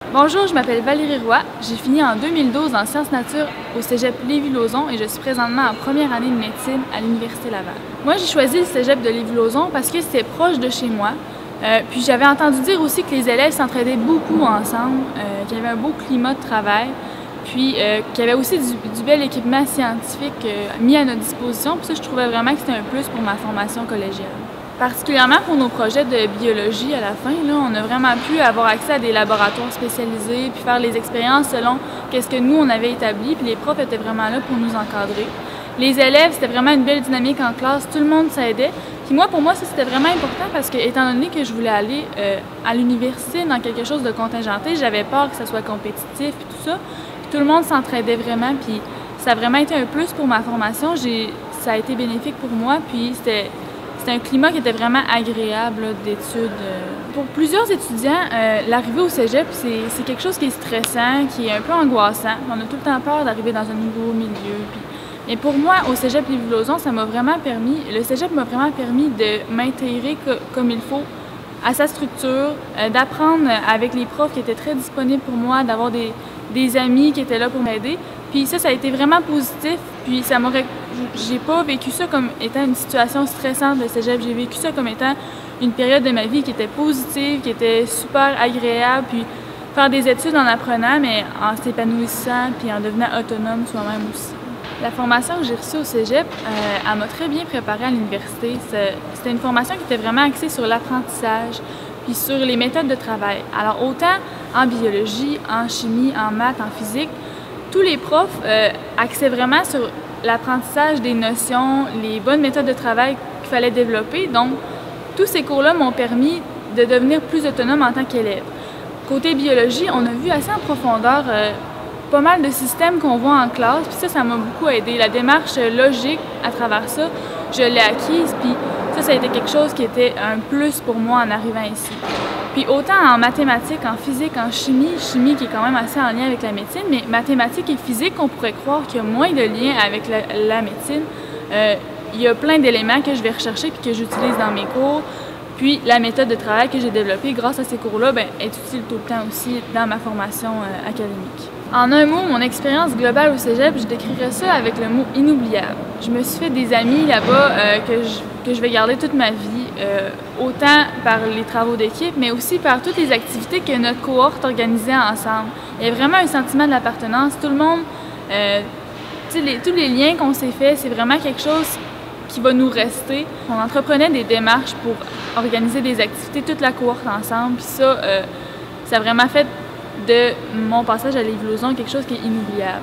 Bonjour, je m'appelle Valérie Roy. J'ai fini en 2012 en sciences nature au cégep Lévis-Lauzon et je suis présentement en première année de médecine à l'Université Laval. Moi, j'ai choisi le cégep de Lévis-Lauzon parce que c'était proche de chez moi. Puis j'avais entendu dire aussi que les élèves s'entraidaient beaucoup ensemble, qu'il y avait un beau climat de travail, puis qu'il y avait aussi du bel équipement scientifique mis à notre disposition. Puis ça, je trouvais vraiment que c'était un plus pour ma formation collégiale. Particulièrement pour nos projets de biologie à la fin, là, on a vraiment pu avoir accès à des laboratoires spécialisés, puis faire les expériences selon ce que nous, on avait établi, puis les profs étaient vraiment là pour nous encadrer. Les élèves, c'était vraiment une belle dynamique en classe, tout le monde s'aidait. Puis moi, pour moi, ça, c'était vraiment important parce que, étant donné que je voulais aller à l'université dans quelque chose de contingenté, j'avais peur que ça soit compétitif et tout ça. Puis tout le monde s'entraidait vraiment, puis ça a vraiment été un plus pour ma formation. Ça a été bénéfique pour moi, puis c'était un climat qui était vraiment agréable d'études. Pour plusieurs étudiants, l'arrivée au cégep, c'est quelque chose qui est stressant, qui est un peu angoissant. On a tout le temps peur d'arriver dans un nouveau milieu. Mais pour moi, au cégep Lévis-Lauzon, le cégep m'a vraiment permis de m'intégrer comme il faut à sa structure, d'apprendre avec les profs qui étaient très disponibles pour moi, d'avoir des amis qui étaient là pour m'aider. Puis ça a été vraiment positif. Puis j'ai pas vécu ça comme étant une situation stressante de cégep. J'ai vécu ça comme étant une période de ma vie qui était positive, qui était super agréable. Puis faire des études en apprenant, mais en s'épanouissant, puis en devenant autonome soi-même aussi. La formation que j'ai reçue au cégep, elle m'a très bien préparée à l'université. C'était une formation qui était vraiment axée sur l'apprentissage, puis sur les méthodes de travail. Alors autant en biologie, en chimie, en maths, en physique, tous les profs axaient vraiment sur l'apprentissage des notions, les bonnes méthodes de travail qu'il fallait développer. Donc, tous ces cours-là m'ont permis de devenir plus autonome en tant qu'élève. Côté biologie, on a vu assez en profondeur pas mal de systèmes qu'on voit en classe, puis ça m'a beaucoup aidé. La démarche logique à travers ça, je l'ai acquise, puis ça a été quelque chose qui était un plus pour moi en arrivant ici. Puis autant en mathématiques, en physique, en chimie qui est quand même assez en lien avec la médecine, mais mathématiques et physique, on pourrait croire qu'il y a moins de lien avec la médecine. Il y a plein d'éléments que je vais rechercher et que j'utilise dans mes cours. Puis la méthode de travail que j'ai développée grâce à ces cours-là est utile tout le temps aussi dans ma formation académique. En un mot, mon expérience globale au cégep, je décrirais ça avec le mot inoubliable. Je me suis fait des amis là-bas que je vais garder toute ma vie, autant par les travaux d'équipe, mais aussi par toutes les activités que notre cohorte organisait ensemble. Il y a vraiment un sentiment de l'appartenance. Tout le monde, tous les liens qu'on s'est faits, c'est vraiment quelque chose qui va nous rester. On entreprenait des démarches pour organiser des activités, toute la cohorte ensemble, puis ça a vraiment fait de mon passage à Lévis-Lauzon quelque chose qui est inoubliable.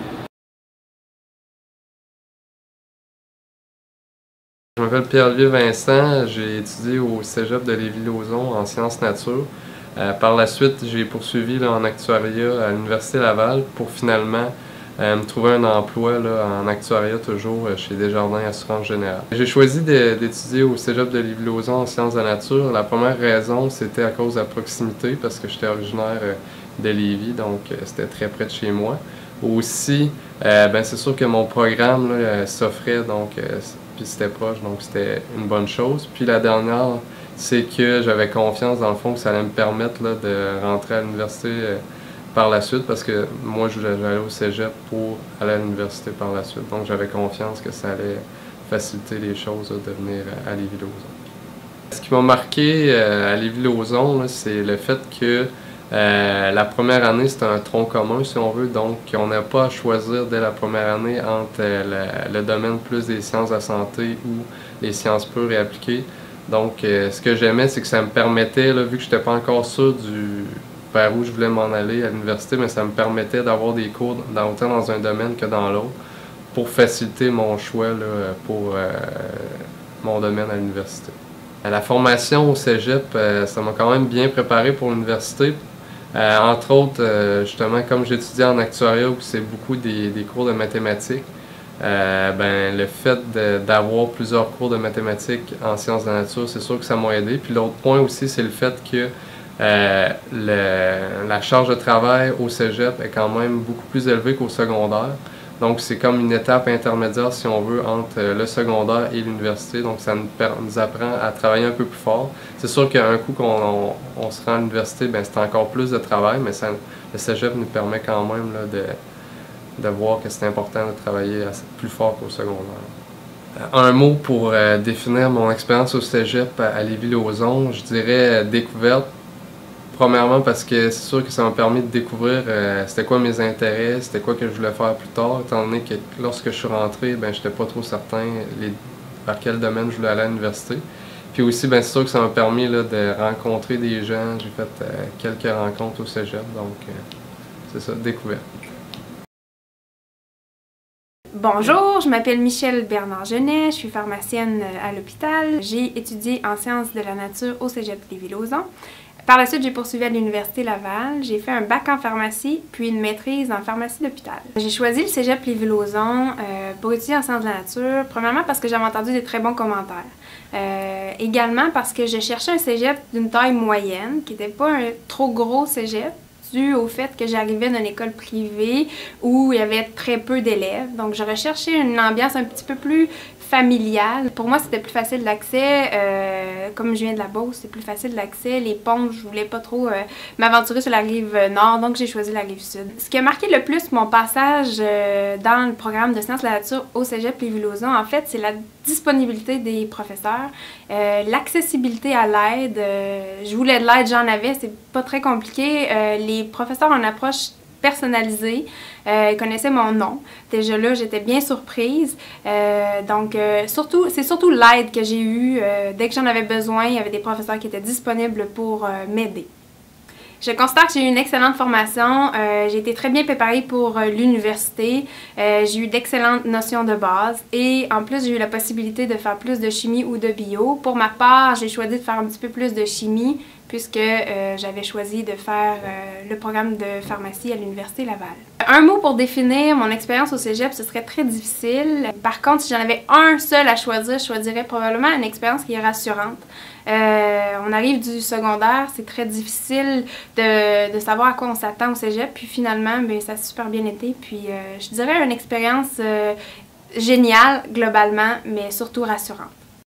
Je m'appelle Pierre-Olivier Vincent, j'ai étudié au cégep de Lévis-Lauzon en sciences nature. Par la suite, j'ai poursuivi en actuariat à l'Université Laval pour finalement me trouver un emploi en actuariat toujours chez Desjardins Assurance Générale. J'ai choisi d'étudier au cégep de Lévis-Lauzon en sciences de la nature. La première raison, c'était à cause de la proximité parce que j'étais originaire de Lévis, donc c'était très près de chez moi. Aussi, c'est sûr que mon programme s'offrait, donc puis c'était proche, donc c'était une bonne chose. Puis la dernière, c'est que j'avais confiance dans le fond que ça allait me permettre de rentrer à l'université par la suite, parce que moi j'allais au cégep pour aller à l'université par la suite. Donc j'avais confiance que ça allait faciliter les choses de venir à Lévis-Lauzon. Ce qui m'a marqué à Lévis-Lauzon, c'est le fait que la première année, c'était un tronc commun, si on veut, donc on n'a pas à choisir dès la première année entre le domaine plus des sciences de la santé ou les sciences pures et appliquées. Donc, ce que j'aimais, c'est que ça me permettait, vu que je n'étais pas encore sûr vers où je voulais m'en aller à l'université, mais ça me permettait d'avoir des cours autant dans un domaine que dans l'autre pour faciliter mon choix pour mon domaine à l'université. La formation au cégep, ça m'a quand même bien préparé pour l'université. Entre autres, justement, comme j'étudiais en actuariat où c'est beaucoup des cours de mathématiques, le fait d'avoir plusieurs cours de mathématiques en sciences de la nature, c'est sûr que ça m'a aidé. Puis l'autre point aussi, c'est le fait que la charge de travail au cégep est quand même beaucoup plus élevée qu'au secondaire. Donc c'est comme une étape intermédiaire, si on veut, entre le secondaire et l'université. Donc ça nous apprend à travailler un peu plus fort. C'est sûr qu'un coup qu'on se rend à l'université, c'est encore plus de travail, mais le le cégep nous permet quand même là, de voir que c'est important de travailler plus fort qu'au secondaire. Un mot pour définir mon expérience au cégep à Lévis-Lauzon, je dirais découverte. Premièrement parce que c'est sûr que ça m'a permis de découvrir c'était quoi mes intérêts, c'était quoi que je voulais faire plus tard, étant donné que lorsque je suis rentré, ben j'étais pas trop certain vers quel domaine je voulais aller à l'université. Puis aussi, ben c'est sûr que ça m'a permis là, de rencontrer des gens, j'ai fait quelques rencontres au cégep, donc c'est ça, découverte. Bonjour, je m'appelle Michèle Bernard-Genet, je suis pharmacienne à l'hôpital. J'ai étudié en sciences de la nature au cégep Lévis-Lauzon. Par la suite, j'ai poursuivi à l'Université Laval. J'ai fait un bac en pharmacie, puis une maîtrise en pharmacie d'hôpital. J'ai choisi le cégep Lévis-Lauzon pour étudier en sciences de la nature, premièrement parce que j'avais entendu des très bons commentaires. Également parce que je cherchais un cégep d'une taille moyenne, qui n'était pas un trop gros cégep, dû au fait que j'arrivais d'une école privée où il y avait très peu d'élèves. Donc, je recherchais une ambiance un petit peu plus familiale. Pour moi, c'était plus facile d'accès. Comme je viens de la Beauce, c'est plus facile d'accès. Les ponts, je voulais pas trop m'aventurer sur la rive nord, donc j'ai choisi la rive sud. Ce qui a marqué le plus mon passage dans le programme de sciences de la nature au cégep Lévis-Lauzon, en fait, c'est la disponibilité des professeurs, l'accessibilité à l'aide. Je voulais de l'aide, j'en avais, c'est pas très compliqué. Les professeurs ont une approche personnalisée, ils connaissaient mon nom. Déjà là, j'étais bien surprise. C'est surtout l'aide que j'ai eue. Dès que j'en avais besoin, il y avait des professeurs qui étaient disponibles pour m'aider. Je constate que j'ai eu une excellente formation. J'ai été très bien préparée pour l'université. J'ai eu d'excellentes notions de base et en plus, j'ai eu la possibilité de faire plus de chimie ou de bio. Pour ma part, j'ai choisi de faire un petit peu plus de chimie puisque j'avais choisi de faire le programme de pharmacie à l'Université Laval. Un mot pour définir mon expérience au cégep, ce serait très difficile. Par contre, si j'en avais un seul à choisir, je choisirais probablement une expérience qui est rassurante. On arrive du secondaire, c'est très difficile de savoir à quoi on s'attend au cégep, puis finalement, ben, ça a super bien été. Puis je dirais une expérience géniale globalement, mais surtout rassurante.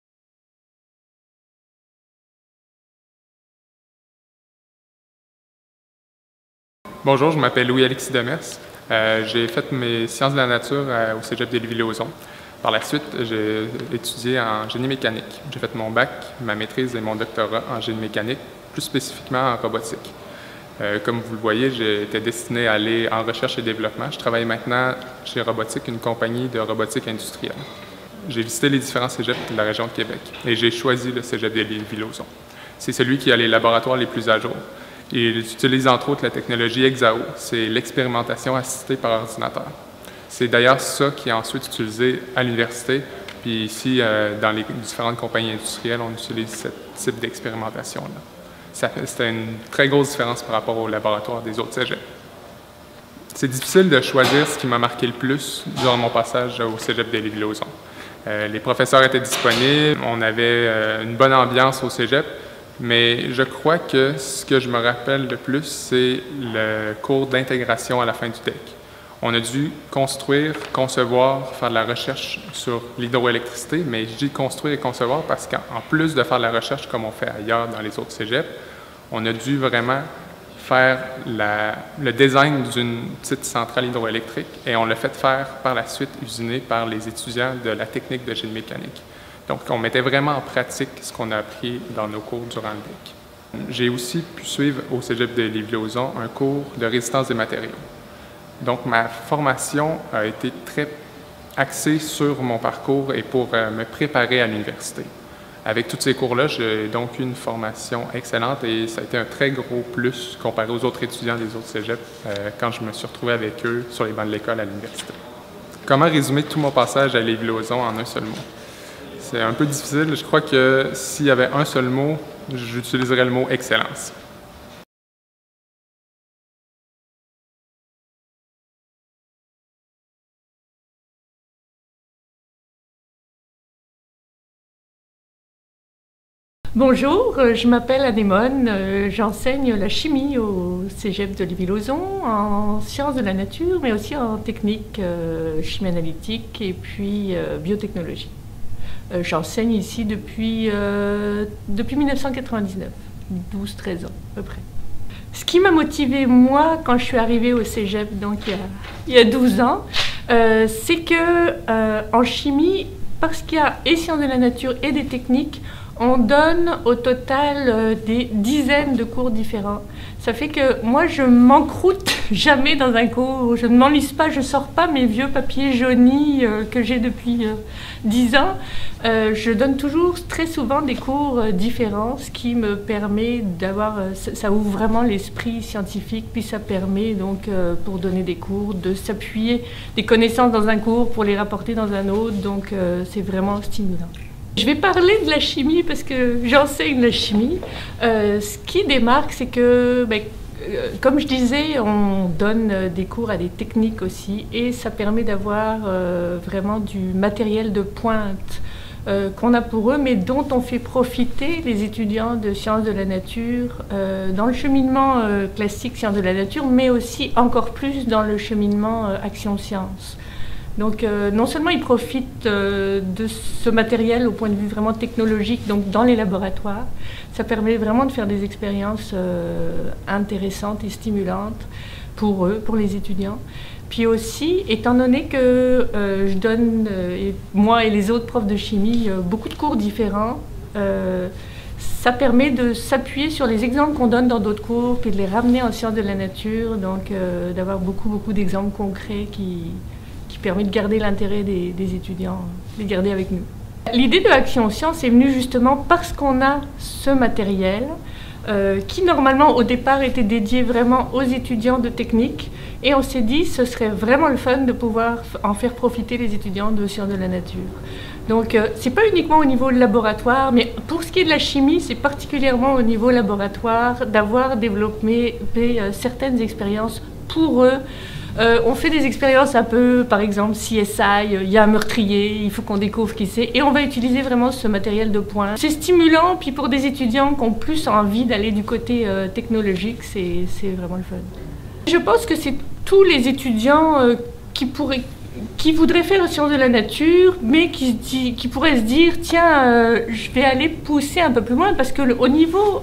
Bonjour, je m'appelle Louis-Alexis Demers. J'ai fait mes sciences de la nature au cégep de Lévis-Lauzon. Par la suite, j'ai étudié en génie mécanique. J'ai fait mon bac, ma maîtrise et mon doctorat en génie mécanique, plus spécifiquement en robotique. Comme vous le voyez, j'étais destiné à aller en recherche et développement. Je travaille maintenant chez Robotique, une compagnie de robotique industrielle. J'ai visité les différents cégeps de la région de Québec et j'ai choisi le cégep de Lévis-Lauzon. C'est celui qui a les laboratoires les plus à jour. Il utilise entre autres la technologie EXAO, c'est l'expérimentation assistée par ordinateur. C'est d'ailleurs ça qui est ensuite utilisé à l'université, puis ici, dans les différentes compagnies industrielles, on utilise ce type d'expérimentation-là. C'était une très grosse différence par rapport au laboratoire des autres cégeps. C'est difficile de choisir ce qui m'a marqué le plus durant mon passage au cégep de Lévis-Lauzon. Les professeurs étaient disponibles, on avait une bonne ambiance au cégep, mais je crois que ce que je me rappelle le plus, c'est le cours d'intégration à la fin du DEC. On a dû construire, concevoir, faire de la recherche sur l'hydroélectricité, mais je dis construire et concevoir parce qu'en plus de faire de la recherche comme on fait ailleurs dans les autres cégeps, on a dû vraiment faire le design d'une petite centrale hydroélectrique et on l'a fait faire par la suite usiner par les étudiants de la technique de génie mécanique. Donc, on mettait vraiment en pratique ce qu'on a appris dans nos cours durant le DEC. J'ai aussi pu suivre au cégep de Lévis-Lauzon un cours de résistance des matériaux. Donc, ma formation a été très axée sur mon parcours et pour me préparer à l'université. Avec tous ces cours-là, j'ai donc eu une formation excellente et ça a été un très gros plus comparé aux autres étudiants des autres cégeps quand je me suis retrouvé avec eux sur les bancs de l'école à l'université. Comment résumer tout mon passage à Lévis-Lauzon en un seul mot? C'est un peu difficile. Je crois que s'il y avait un seul mot, j'utiliserais le mot « excellence ». Bonjour, je m'appelle Anémone, j'enseigne la chimie au cégep de Lévis-Lauzon en sciences de la nature, mais aussi en technique, chimie analytique et puis biotechnologie. J'enseigne ici depuis 1999, 12-13 ans à peu près. Ce qui m'a motivée, moi, quand je suis arrivée au cégep, donc il y a 12 ans, c'est que en chimie, parce qu'il y a et sciences de la nature et des techniques, on donne au total des dizaines de cours différents. Ça fait que moi, je m'encroute jamais dans un cours, je ne m'enlise pas, je ne sors pas mes vieux papiers jaunis que j'ai depuis 10 ans. Je donne toujours très souvent des cours différents, ce qui me permet d'avoir, ça ouvre vraiment l'esprit scientifique, puis ça permet donc pour donner des cours de s'appuyer des connaissances dans un cours pour les rapporter dans un autre, donc c'est vraiment stimulant. Je vais parler de la chimie parce que j'enseigne la chimie. Ce qui démarque, c'est que, comme je disais, on donne des cours à des techniques aussi et ça permet d'avoir vraiment du matériel de pointe qu'on a pour eux, mais dont on fait profiter les étudiants de sciences de la nature dans le cheminement classique sciences de la nature, mais aussi encore plus dans le cheminement action sciences. Donc non seulement ils profitent de ce matériel au point de vue vraiment technologique, donc dans les laboratoires, ça permet vraiment de faire des expériences intéressantes et stimulantes pour eux, pour les étudiants. Puis aussi, étant donné que je donne, moi et les autres profs de chimie, beaucoup de cours différents, ça permet de s'appuyer sur les exemples qu'on donne dans d'autres cours, puis de les ramener en sciences de la nature, donc d'avoir beaucoup d'exemples concrets qui permet de garder l'intérêt des étudiants, de les garder avec nous. L'idée de Action Science est venue justement parce qu'on a ce matériel qui normalement au départ était dédié vraiment aux étudiants de technique et on s'est dit ce serait vraiment le fun de pouvoir en faire profiter les étudiants de sciences de la nature. Donc c'est pas uniquement au niveau laboratoire, mais pour ce qui est de la chimie, c'est particulièrement au niveau laboratoire d'avoir développé certaines expériences pour eux. On fait des expériences un peu, par exemple, CSI, il y a un meurtrier, il faut qu'on découvre qui c'est, et on va utiliser vraiment ce matériel de pointe. C'est stimulant, puis pour des étudiants qui ont plus envie d'aller du côté technologique, c'est vraiment le fun. Je pense que c'est tous les étudiants qui voudraient faire sciences de la nature, mais qui pourraient se dire, tiens, je vais aller pousser un peu plus loin, parce que au niveau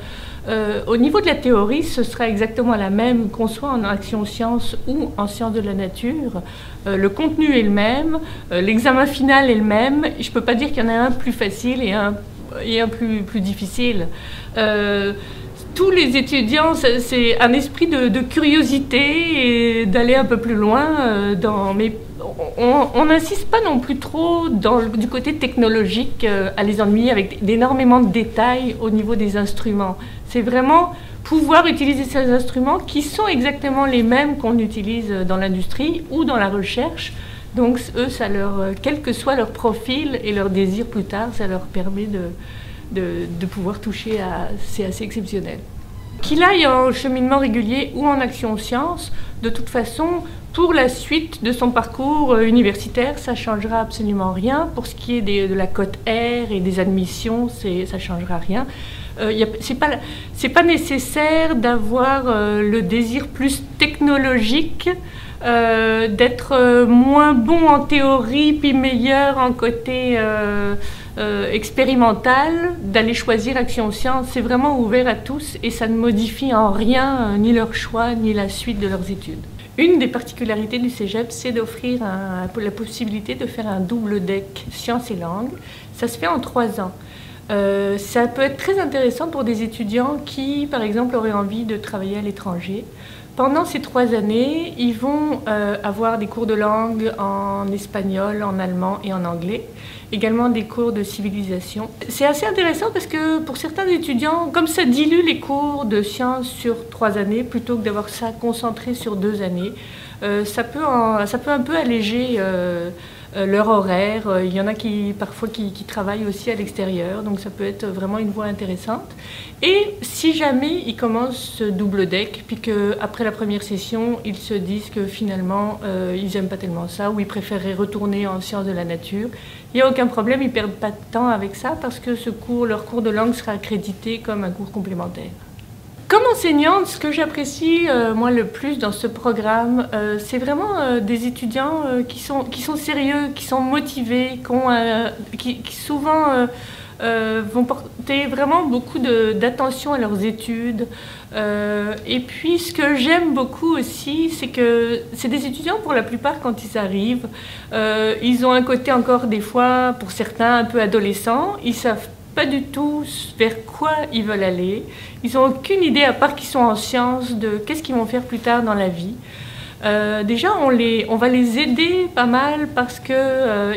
de la théorie, ce sera exactement la même qu'on soit en action science ou en sciences de la nature. Le contenu est le même, l'examen final est le même. Je ne peux pas dire qu'il y en a un plus facile et un plus difficile. Tous les étudiants, c'est un esprit de curiosité et d'aller un peu plus loin. Mais on n'insiste pas non plus trop du côté technologique à les ennuyer avec d'énormément de détails au niveau des instruments. C'est vraiment pouvoir utiliser ces instruments qui sont exactement les mêmes qu'on utilise dans l'industrie ou dans la recherche. Donc eux, quel que soit leur profil et leur désir plus tard, ça leur permet de pouvoir toucher à... C'est assez exceptionnel. Qu'il aille en cheminement régulier ou en action science, de toute façon, pour la suite de son parcours universitaire, ça ne changera absolument rien. Pour ce qui est de la cote R et des admissions, ça ne changera rien. C'est pas nécessaire d'avoir le désir plus technologique, d'être moins bon en théorie puis meilleur en côté expérimental, d'aller choisir Action Science. C'est vraiment ouvert à tous et ça ne modifie en rien ni leur choix ni la suite de leurs études. Une des particularités du cégep, c'est d'offrir la possibilité de faire un double deck sciences et langues. Ça se fait en 3 ans. Ça peut être très intéressant pour des étudiants qui, par exemple, auraient envie de travailler à l'étranger. Pendant ces 3 années, ils vont avoir des cours de langue en espagnol, en allemand et en anglais. Également des cours de civilisation. C'est assez intéressant parce que pour certains étudiants, comme ça dilue les cours de sciences sur 3 années, plutôt que d'avoir ça concentré sur 2 années, ça peut un peu alléger leur horaire. Il y en a parfois qui travaillent aussi à l'extérieur, donc ça peut être vraiment une voie intéressante. Et si jamais ils commencent ce double deck, puis qu'après la première session, ils se disent que finalement, ils n'aiment pas tellement ça, ou ils préféreraient retourner en sciences de la nature, il n'y a aucun problème, ils ne perdent pas de temps avec ça, parce que leur cours de langue sera accrédité comme un cours complémentaire. Comme enseignante, ce que j'apprécie moi le plus dans ce programme, c'est vraiment des étudiants qui sont sérieux, qui sont motivés, qui souvent vont porter vraiment beaucoup d'attention à leurs études. Et puis ce que j'aime beaucoup aussi, c'est que c'est des étudiants pour la plupart quand ils arrivent. Ils ont un côté encore des fois, pour certains, un peu adolescent. Ils savent pas du tout vers quoi ils veulent aller. Ils n'ont aucune idée, à part qu'ils sont en sciences, de qu'est-ce qu'ils vont faire plus tard dans la vie. Déjà, on va les aider pas mal parce que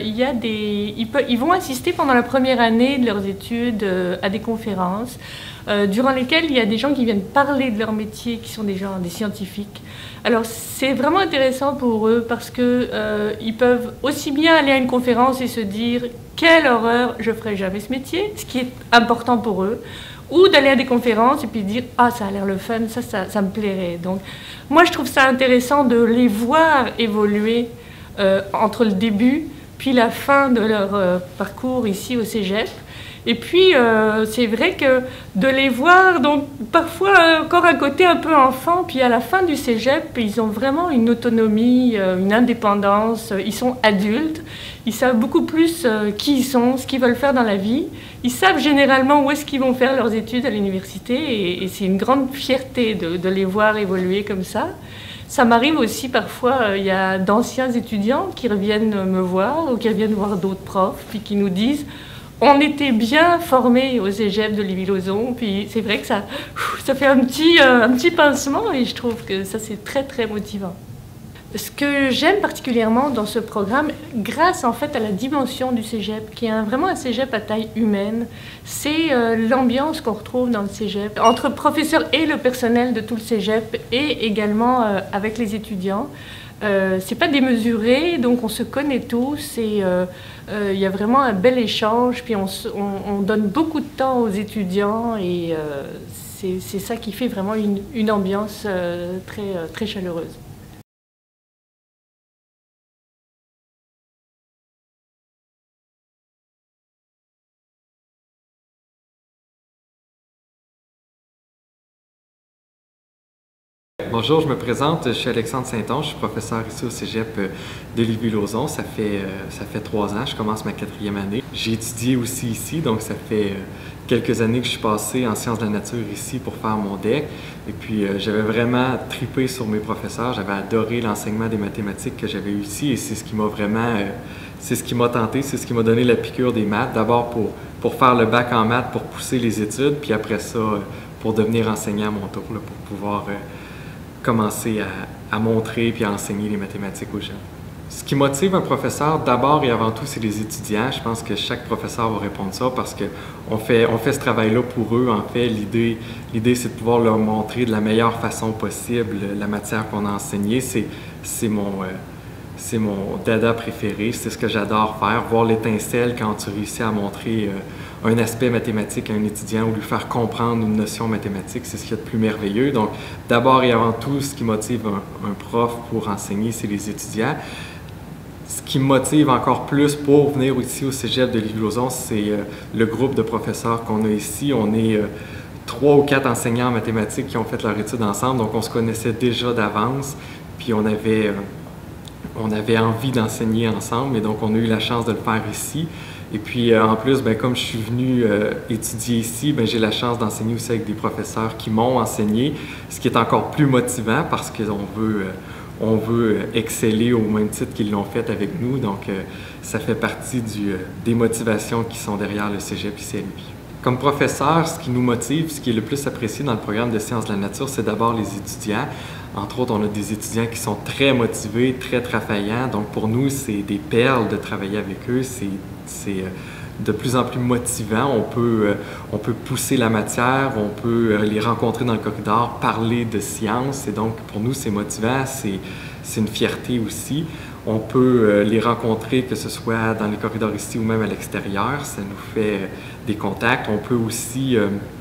ils vont assister pendant la première année de leurs études à des conférences durant lesquelles il y a des gens qui viennent parler de leur métier, qui sont des scientifiques. Alors, c'est vraiment intéressant pour eux parce que ils peuvent aussi bien aller à une conférence et se dire « quelle horreur, je ne ferai jamais ce métier », ce qui est important pour eux, ou d'aller à des conférences et puis dire « ah, ça a l'air le fun, ça me plairait ». Donc, moi, je trouve ça intéressant de les voir évoluer entre le début puis la fin de leur parcours ici au Cégep. Et puis, c'est vrai que de les voir, donc parfois encore un côté un peu enfant, puis à la fin du Cégep, ils ont vraiment une autonomie, une indépendance, ils sont adultes, ils savent beaucoup plus qui ils sont, ce qu'ils veulent faire dans la vie, ils savent généralement où est-ce qu'ils vont faire leurs études à l'université, et c'est une grande fierté de les voir évoluer comme ça. Ça m'arrive aussi parfois, il y a d'anciens étudiants qui reviennent me voir, ou qui reviennent voir d'autres profs, puis qui nous disent on était bien formés au Cégep de Lévis-Lauzon, puis c'est vrai que ça fait un petit pincement et je trouve que ça c'est très très motivant. Ce que j'aime particulièrement dans ce programme, grâce en fait à la dimension du Cégep, qui est vraiment un Cégep à taille humaine, c'est l'ambiance qu'on retrouve dans le Cégep, entre professeurs et le personnel de tout le Cégep et également avec les étudiants. C'est pas démesuré, donc on se connaît tous et il y a vraiment un bel échange, puis on donne beaucoup de temps aux étudiants et c'est ça qui fait vraiment une ambiance très chaleureuse. Bonjour, je me présente, je suis Alexandre Saint-Onge, je suis professeur ici au Cégep de Lévis-Lauzon. Ça fait 3 ans, je commence ma 4e année. J'ai étudié aussi ici, donc ça fait quelques années que je suis passé en sciences de la nature ici pour faire mon DEC. Et puis j'avais vraiment trippé sur mes professeurs, j'avais adoré l'enseignement des mathématiques que j'avais eu ici et c'est ce qui m'a vraiment, c'est ce qui m'a tenté, c'est ce qui m'a donné la piqûre des maths. D'abord pour faire le bac en maths, pour pousser les études, puis après ça, pour devenir enseignant à mon tour, là, pour pouvoir commencer à montrer puis à enseigner les mathématiques aux jeunes. Ce qui motive un professeur, d'abord et avant tout, c'est les étudiants. Je pense que chaque professeur va répondre ça parce qu'on fait ce travail-là pour eux. En fait, l'idée, c'est de pouvoir leur montrer de la meilleure façon possible la matière qu'on a enseignée. C'est mon dada préféré, c'est ce que j'adore faire, voir l'étincelle quand tu réussis à montrer un aspect mathématique à un étudiant ou lui faire comprendre une notion mathématique, c'est ce qu'il y a de plus merveilleux. Donc, d'abord et avant tout, ce qui motive un prof pour enseigner, c'est les étudiants. Ce qui me motive encore plus pour venir ici au Cégep de Lévis-Lauzon, c'est le groupe de professeurs qu'on a ici. On est 3 ou 4 enseignants en mathématiques qui ont fait leur étude ensemble, donc on se connaissait déjà d'avance, puis on avait envie d'enseigner ensemble et donc on a eu la chance de le faire ici. Et puis en plus, comme je suis venu étudier ici, j'ai la chance d'enseigner aussi avec des professeurs qui m'ont enseigné, ce qui est encore plus motivant parce qu'on veut exceller au même titre qu'ils l'ont fait avec nous. Donc ça fait partie des motivations qui sont derrière le Cégep ici à Lévis. Comme professeur, ce qui nous motive, ce qui est le plus apprécié dans le programme de sciences de la nature, c'est d'abord les étudiants. Entre autres, on a des étudiants qui sont très motivés, très travaillants. Donc pour nous, c'est des perles de travailler avec eux. C'est de plus en plus motivant. On peut pousser la matière, on peut les rencontrer dans le corridor, parler de science. Et donc pour nous, c'est motivant, c'est une fierté aussi. On peut les rencontrer, que ce soit dans les corridors ici ou même à l'extérieur. Ça nous fait des contacts. On peut aussi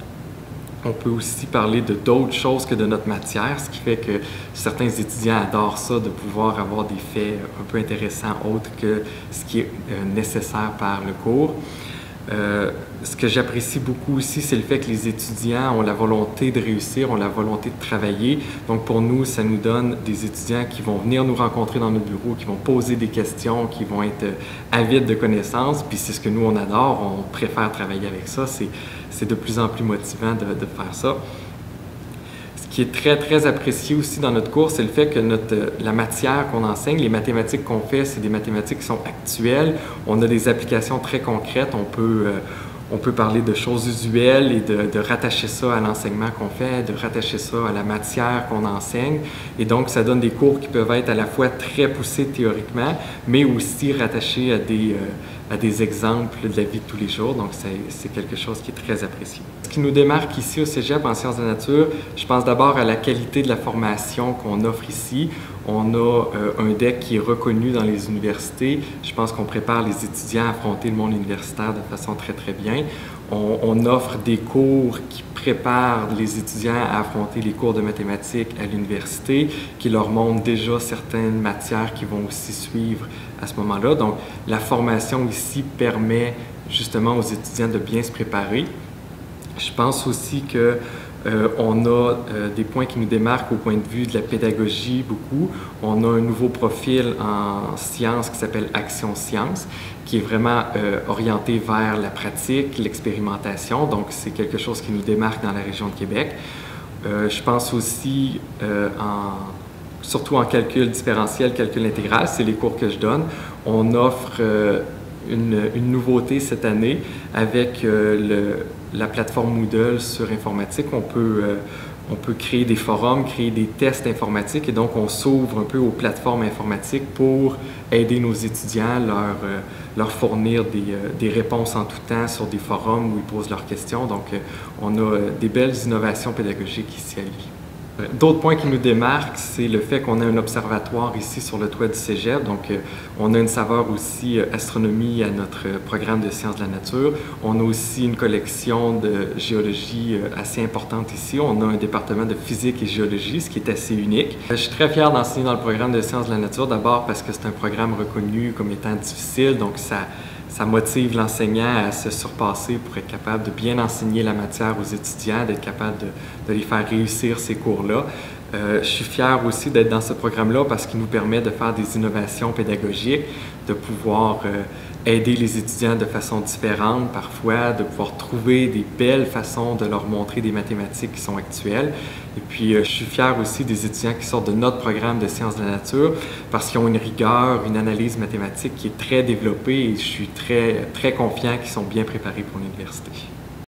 parler de d'autres choses que de notre matière, ce qui fait que certains étudiants adorent ça, de pouvoir avoir des faits un peu intéressants autres que ce qui est nécessaire par le cours. Ce que j'apprécie beaucoup aussi, c'est le fait que les étudiants ont la volonté de réussir, ont la volonté de travailler. Donc pour nous, ça nous donne des étudiants qui vont venir nous rencontrer dans notre bureau, qui vont poser des questions, qui vont être avides de connaissances. Puis c'est ce que nous, on adore, on préfère travailler avec ça. C'est de plus en plus motivant de faire ça. Ce qui est très, très apprécié aussi dans notre cours, c'est le fait que la matière qu'on enseigne, les mathématiques qu'on fait, c'est des mathématiques qui sont actuelles. On a des applications très concrètes. On peut parler de choses usuelles et de rattacher ça à l'enseignement qu'on fait, de rattacher ça à la matière qu'on enseigne. Et donc, ça donne des cours qui peuvent être à la fois très poussés théoriquement, mais aussi rattachés à des exemples de la vie de tous les jours. Donc, c'est quelque chose qui est très apprécié. Ce qui nous démarque ici au Cégep en sciences de la nature, je pense d'abord à la qualité de la formation qu'on offre ici. On a un DEC qui est reconnu dans les universités. Je pense qu'on prépare les étudiants à affronter le monde universitaire de façon très, très bien. On offre des cours qui préparent les étudiants à affronter les cours de mathématiques à l'université, qui leur montrent déjà certaines matières qui vont aussi suivre à ce moment-là. Donc, la formation ici permet justement aux étudiants de bien se préparer. Je pense aussi que on a des points qui nous démarquent au point de vue de la pédagogie beaucoup. On a un nouveau profil en sciences qui s'appelle Action Sciences, qui est vraiment orienté vers la pratique, l'expérimentation. Donc, c'est quelque chose qui nous démarque dans la région de Québec. Je pense aussi, surtout en calcul différentiel, calcul intégral, c'est les cours que je donne. On offre une nouveauté cette année avec la plateforme Moodle sur informatique. On peut créer des forums, créer des tests informatiques et donc on s'ouvre un peu aux plateformes informatiques pour aider nos étudiants, leur fournir des réponses en tout temps sur des forums où ils posent leurs questions. Donc on a des belles innovations pédagogiques ici à Lévis. D'autres points qui nous démarquent, c'est le fait qu'on a un observatoire ici sur le toit du Cégep. Donc, on a une saveur aussi astronomie à notre programme de sciences de la nature. On a aussi une collection de géologie assez importante ici. On a un département de physique et géologie, ce qui est assez unique. Je suis très fier d'enseigner dans le programme de sciences de la nature, d'abord parce que c'est un programme reconnu comme étant difficile, donc ça motive l'enseignant à se surpasser pour être capable de bien enseigner la matière aux étudiants, d'être capable de les faire réussir ces cours-là. Je suis fier aussi d'être dans ce programme-là parce qu'il nous permet de faire des innovations pédagogiques, de pouvoir aider les étudiants de façon différente parfois, de pouvoir trouver des belles façons de leur montrer des mathématiques qui sont actuelles. Et puis, je suis fier aussi des étudiants qui sortent de notre programme de sciences de la nature parce qu'ils ont une rigueur, une analyse mathématique qui est très développée et je suis très, très confiant qu'ils sont bien préparés pour l'université.